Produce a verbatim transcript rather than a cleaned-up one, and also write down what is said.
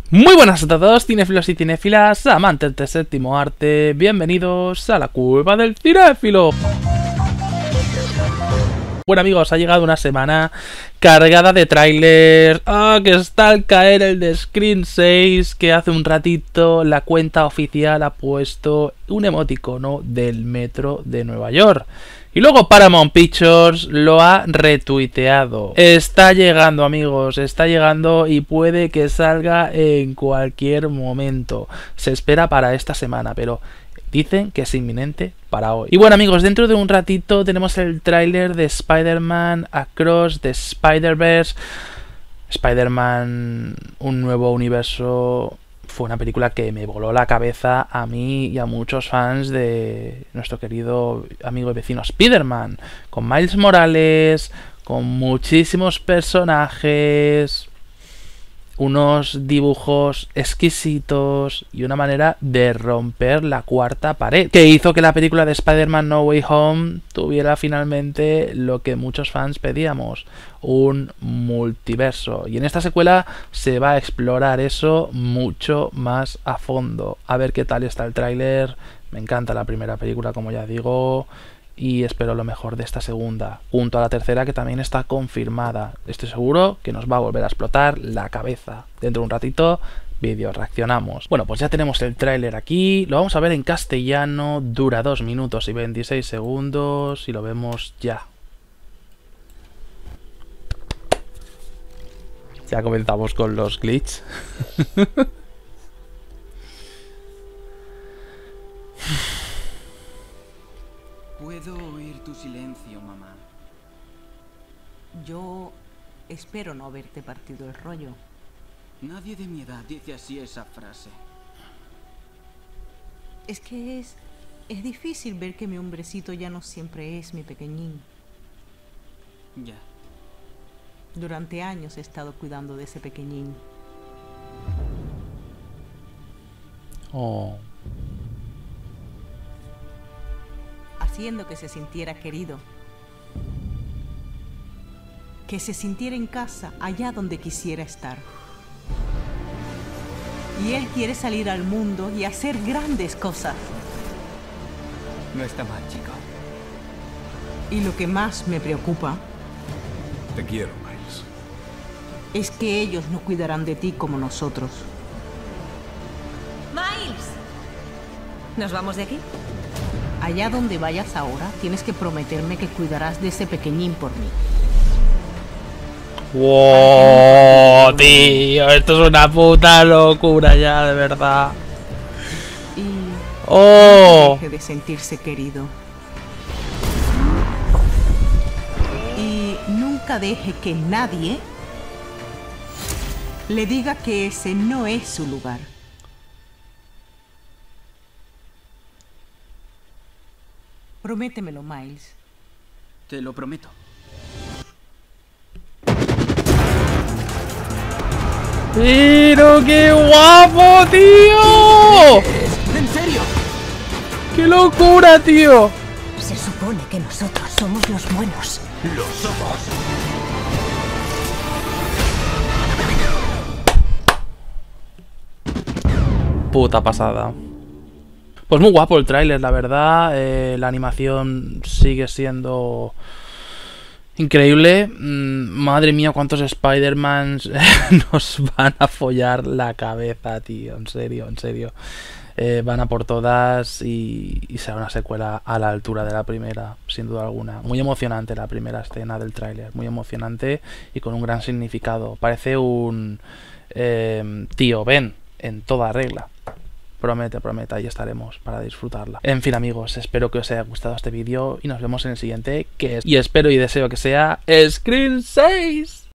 Muy buenas a todos, cinéfilos y cinéfilas, amantes del séptimo arte, bienvenidos a la Cueva del Cinéfilo. Bueno amigos, ha llegado una semana cargada de trailers. Ah, que está al caer el de Scream seis, que hace un ratito la cuenta oficial ha puesto un emoticono del metro de Nueva York. Y luego Paramount Pictures lo ha retuiteado. Está llegando amigos, está llegando y puede que salga en cualquier momento. Se espera para esta semana, pero dicen que es inminente para hoy. Y bueno amigos, dentro de un ratito tenemos el tráiler de Spider-Man Across the Spider-Verse. Spider-Man, un nuevo universo. Fue una película que me voló la cabeza a mí y a muchos fans de nuestro querido amigo y vecino Spider-Man. Con Miles Morales, con muchísimos personajes, unos dibujos exquisitos y una manera de romper la cuarta pared, que hizo que la película de Spider-Man No Way Home tuviera finalmente lo que muchos fans pedíamos, un multiverso. Y en esta secuela se va a explorar eso mucho más a fondo. A ver qué tal está el tráiler. Me encanta la primera película, como ya digo, y espero lo mejor de esta segunda, junto a la tercera que también está confirmada. Estoy seguro que nos va a volver a explotar la cabeza. Dentro de un ratito, vídeo, reaccionamos. Bueno, pues ya tenemos el tráiler aquí. Lo vamos a ver en castellano. Dura dos minutos y veintiséis segundos y lo vemos ya. Ya comenzamos con los glitches. Puedo oír tu silencio, mamá. Yo espero no haberte partido el rollo. Nadie de mi edad dice así esa frase. Es que es... es difícil ver que mi hombrecito ya no siempre es mi pequeñín. Ya. Durante años he estado cuidando de ese pequeñín. Oh. Haciendo que se sintiera querido. Que se sintiera en casa, allá donde quisiera estar. Y él quiere salir al mundo y hacer grandes cosas. No está mal, chico. Y lo que más me preocupa Te quiero, Miles. es que ellos no cuidarán de ti como nosotros. ¡Miles! ¿Nos vamos de aquí? Allá donde vayas ahora, tienes que prometerme que cuidarás de ese pequeñín por mí. ¡Wow, tío! Esto es una puta locura ya, de verdad. Y ¡Oh! no deje de sentirse querido. Y nunca deje que nadie le diga que ese no es su lugar. Prométemelo, Miles. Te lo prometo. ¡Pero qué guapo, tío! ¿En serio? ¡Qué locura, tío! Se supone que nosotros somos los buenos. ¡Lo somos! Puta pasada. Pues muy guapo el tráiler, la verdad. Eh, la animación sigue siendo increíble. Mm, madre mía, cuántos Spider-Mans nos van a follar la cabeza, tío. En serio, en serio. Eh, van a por todas y, y será una secuela a la altura de la primera, sin duda alguna. Muy emocionante la primera escena del tráiler. Muy emocionante y con un gran significado. Parece un eh, tío Ben en toda regla. Promete, promete, ahí estaremos para disfrutarla. En fin amigos, espero que os haya gustado este vídeo y nos vemos en el siguiente, que es, y espero y deseo que sea Scream seis.